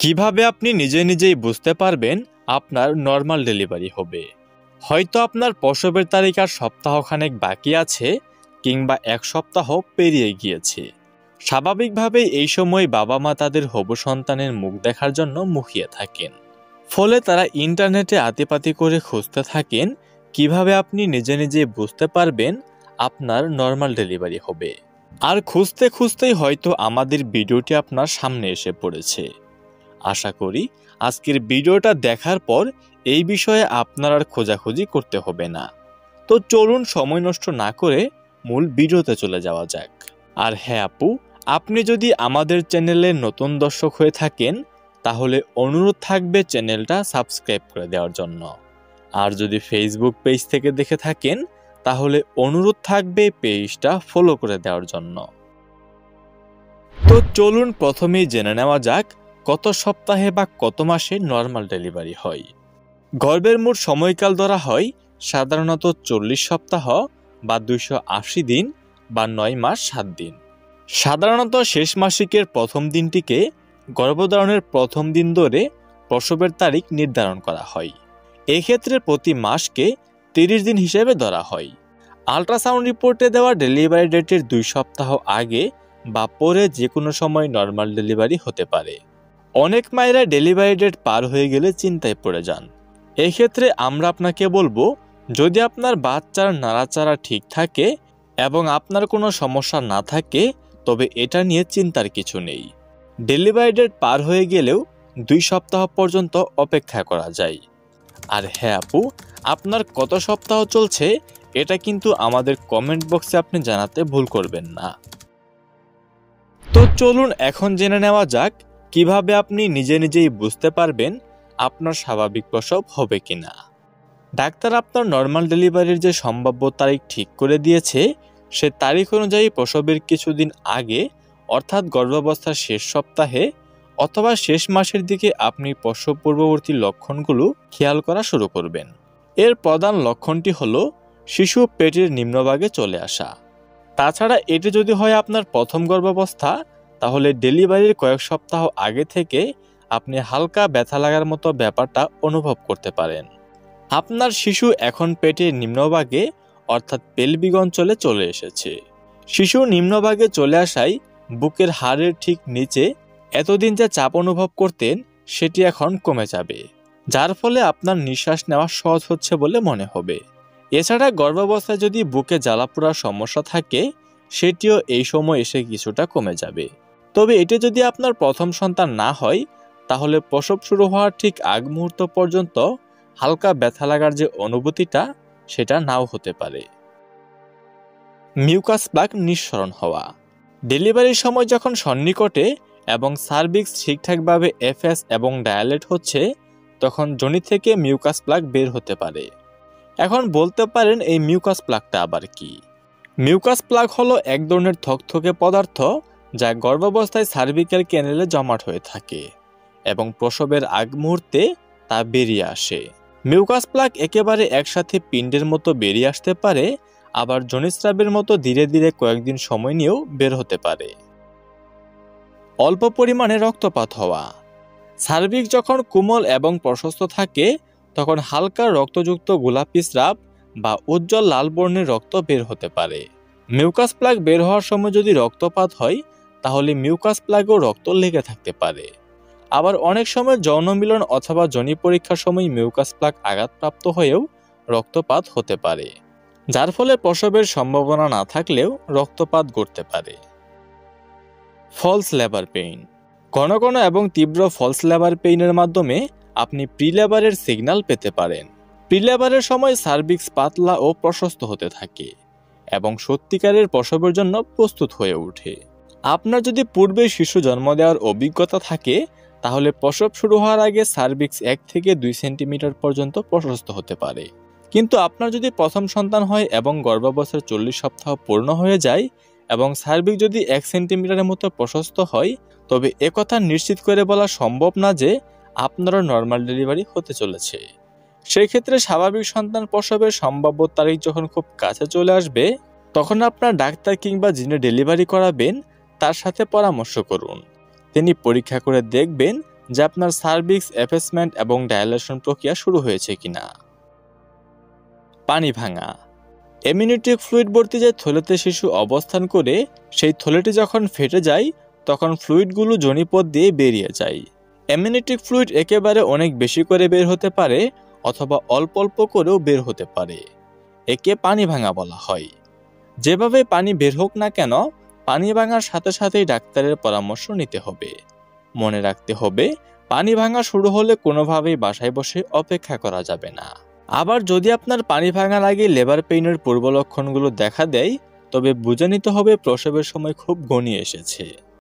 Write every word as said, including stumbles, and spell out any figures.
কিভাবে আপনি নিজে নিজেই বুঝতে পারবেন আপনার নর্মাল ডেলিভারি হবে? হয়তো আপনার প্রসবের তারিখ আর সপ্তাহখানেক বাকি আছে কিংবা এক সপ্তাহ পেরিয়ে গিয়েছে। স্বাভাবিকভাবেই এই সময় বাবা মা তাদের হবু সন্তানের মুখ দেখার জন্য মুখিয়ে থাকেন। ফলে তারা ইন্টারনেটে আতিপাতি করে খুঁজতে থাকেন কিভাবে আপনি নিজে নিজে বুঝতে পারবেন আপনার নর্মাল ডেলিভারি হবে। আর খুঁজতে খুঁজতেই হয়তো আমাদের ভিডিওটি আপনার সামনে এসে পড়েছে। আশা করি আজকের ভিডিওটা দেখার পর এই বিষয়ে আপনার আর খোঁজাখুঁজি করতে হবে না। তো চলুন সময় নষ্ট না করে মূল ভিডিওতে চলে যাওয়া যাক। আর হ্যাঁ আপু, আপনি যদি আমাদের চ্যানেলে নতুন দর্শক হয়ে থাকেন তাহলে অনুরোধ থাকবে চ্যানেলটা সাবস্ক্রাইব করে দেওয়ার জন্য। আর যদি ফেসবুক পেজ থেকে দেখে থাকেন তাহলে অনুরোধ থাকবে পেজটা ফলো করে দেওয়ার জন্য। তো চলুন প্রথমেই জেনে নেওয়া যাক কত সপ্তাহে বা কত মাসে নর্মাল ডেলিভারি হয়। গর্ভের মোট সময়কাল ধরা হয় সাধারণত চল্লিশ সপ্তাহ বা দুইশো আশি দিন বা নয় মাস সাত দিন। সাধারণত শেষ মাসিকের প্রথম দিনটিকে গর্ভধারণের প্রথম দিন ধরে প্রসবের তারিখ নির্ধারণ করা হয়। এক্ষেত্রে প্রতি মাসকে তিরিশ দিন হিসেবে ধরা হয়। আল্ট্রাসাউন্ড রিপোর্টে দেওয়া ডেলিভারি ডেটের দুই সপ্তাহ আগে বা পরে যে কোনো সময় নর্মাল ডেলিভারি হতে পারে। অনেক মায়েরা ডেলিভারি ডেট পার হয়ে গেলে চিন্তায় পড়ে যান। এক্ষেত্রে আমরা আপনাকে বলবো, যদি আপনার বাচ্চার নাড়াচাড়া ঠিক থাকে এবং আপনার কোনো সমস্যা না থাকে তবে এটা নিয়ে চিন্তার কিছু নেই। ডেলিভারি ডেট পার হয়ে গেলেও দুই সপ্তাহ পর্যন্ত অপেক্ষা করা যায়। আর হ্যাঁ আপু, আপনার কত সপ্তাহ চলছে এটা কিন্তু আমাদের কমেন্ট বক্সে আপনি জানাতে ভুল করবেন না। তো চলুন এখন জেনে নেওয়া যাক কিভাবে আপনি নিজে নিজেই বুঝতে পারবেন আপনার স্বাভাবিক প্রসব হবে কিনা। ডাক্তার আপনার নর্মাল ডেলিভারির যে সম্ভাব্য তারিখ ঠিক করে দিয়েছে সে তারিখ অনুযায়ী প্রসবের কিছুদিন আগে অর্থাৎ গর্ভাবস্থার শেষ সপ্তাহে অথবা শেষ মাসের দিকে আপনি প্রসব পূর্ববর্তী লক্ষণগুলো খেয়াল করা শুরু করবেন। এর প্রধান লক্ষণটি হলো শিশু পেটের নিম্নভাগে চলে আসা। তাছাড়া এটি যদি হয় আপনার প্রথম গর্ভাবস্থা তাহলে ডেলিভারির কয়েক সপ্তাহ আগে থেকে আপনি হালকা ব্যথা লাগার মতো ব্যাপারটা অনুভব করতে পারেন। আপনার শিশু এখন পেটের নিম্নভাগে অর্থাৎ পেলভিক অঞ্চলে চলে এসেছে। শিশু নিম্নভাগে চলে আসায় বুকের হাড়ের ঠিক নিচে এতদিন যে চাপ অনুভব করতেন সেটি এখন কমে যাবে, যার ফলে আপনার নিঃশ্বাস নেওয়া সহজ হচ্ছে বলে মনে হবে। এছাড়া গর্ভাবস্থায় যদি বুকে জ্বালাপোড়ার সমস্যা থাকে সেটিও এই সময় এসে কিছুটা কমে যাবে। তবে এটি যদি আপনার প্রথম সন্তান না হয় তাহলে প্রসব শুরু হওয়ার ঠিক আগ মুহূর্ত পর্যন্ত হালকা ব্যথা লাগার যে অনুভূতিটা সেটা নাও হতে পারে। মিউকাস প্লাগ নিঃসরণ হওয়া। ডেলিভারির সময় যখন সন্নিকটে এবং সার্ভিক্স ঠিকঠাকভাবে এফএস এবং ডায়ালেট হচ্ছে তখন যোনি থেকে মিউকাস প্লাগ বের হতে পারে। এখন বলতে পারেন এই মিউকাস প্লাগটা আবার কি? মিউকাস প্লাগ হলো এক ধরনের থকথকে পদার্থ যা গর্ভাবস্থায় সার্ভিক্যাল ক্যানেলে জমাট হয়ে থাকে এবং প্রসবের আগ মুহূর্তে তা বেরিয়ে আসে। মিউকাস প্লাগ একেবারে একসাথে পিণ্ডের মতো বেরিয়ে আসতে পারে, আবার যোনিস্রাবের মতো ধীরে ধীরে কয়েকদিন সময় নিয়েও বের হতে পারে। অল্প পরিমাণে রক্তপাত হওয়া। সার্ভিক্স যখন কোমল এবং প্রশস্ত থাকে তখন হালকা রক্তযুক্ত গোলাপি স্রাব বা উজ্জ্বল লাল বর্ণের রক্ত বের হতে পারে। মিউকাস প্লাগ বের হওয়ার সময় যদি রক্তপাত হয় তাহলে মিউকাস প্লাগেও রক্ত লেগে থাকতে পারে। আবার অনেক সময় যৌন মিলন অথবা যোনি পরীক্ষার সময় মিউকাস প্লাগ আঘাতপ্রাপ্ত হয়েও রক্তপাত হতে পারে, যার ফলে প্রসবের সম্ভাবনা না থাকলেও রক্তপাত ঘটতে পারে। False labour pain. ঘন ঘন এবং তীব্র ফলস লেবার পেইনের মাধ্যমে আপনি প্রিলেবারের সিগন্যাল পেতে পারেন। প্রিলেবারের সময় সার্ভিক্স পাতলা ও প্রশস্ত হতে থাকে এবং সত্যিকারের প্রসবের জন্য প্রস্তুত হয়ে ওঠে। আপনার যদি পূর্বে শিশু জন্ম দেওয়ার অভিজ্ঞতা থাকে তাহলে প্রসব শুরু হওয়ার আগে সার্ভিক্স এক থেকে দুই সেন্টিমিটার পর্যন্ত প্রশস্ত হতে পারে। কিন্তু আপনার যদি প্রথম সন্তান হয় এবং গর্ভাবস্থার চল্লিশ সপ্তাহ পূর্ণ হয়ে যায় এবং সার্ভিক্স যদি এক সেন্টিমিটারের মতো প্রশস্ত হয় তবে একথা নিশ্চিত করে বলা সম্ভব না যে আপনারও নর্মাল ডেলিভারি হতে চলেছে। সেই ক্ষেত্রে স্বাভাবিক সন্তান প্রসবের সম্ভাব্য তারিখ যখন খুব কাছে চলে আসবে তখন আপনার ডাক্তার কিংবা যিনি ডেলিভারি করাবেন তার সাথে পরামর্শ করুন। তিনি পরীক্ষা করে দেখবেন যে আপনার সার্ভিক্স এফেসমেন্ট এবং ডাইলেশন প্রক্রিয়া শুরু হয়েছে কিনা। পানি ভাঙা। এমনিওটিক ফ্লুইড ভর্তি যে থলেতে শিশু অবস্থান করে সেই থলেটি যখন ফেটে যায় তখন ফ্লুইডগুলো যোনিপথ দিয়ে বেরিয়ে যায়। এমনিওটিক ফ্লুইড একেবারে অনেক বেশি করে বের হতে পারে অথবা অল্প অল্প করেও বের হতে পারে। একে পানি ভাঙা বলা হয়। যেভাবে পানি বের হোক না কেন পানি ভাঙার সাথে সাথেই ডাক্তারের পরামর্শ নিতে হবে। মনে রাখতে হবে পানি ভাঙা শুরু হলে কোনোভাবেই বাসায় বসে অপেক্ষা করা যাবে না। আবার যদি আপনার পানি ভাঙার আগে লেবার পেইনের পূর্ব লক্ষণগুলো দেখা দেয় তবে বুঝে নিতে হবে প্রসবের সময় খুব ঘনিয়ে এসেছে।